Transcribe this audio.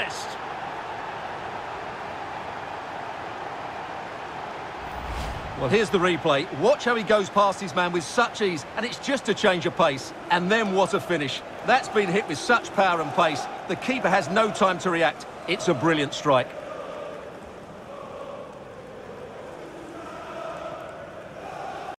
best. Well, here's the replay. Watch how he goes past his man with such ease, and it's just a change of pace. And then what a finish. That's been hit with such power and pace. The keeper has no time to react. It's a brilliant strike.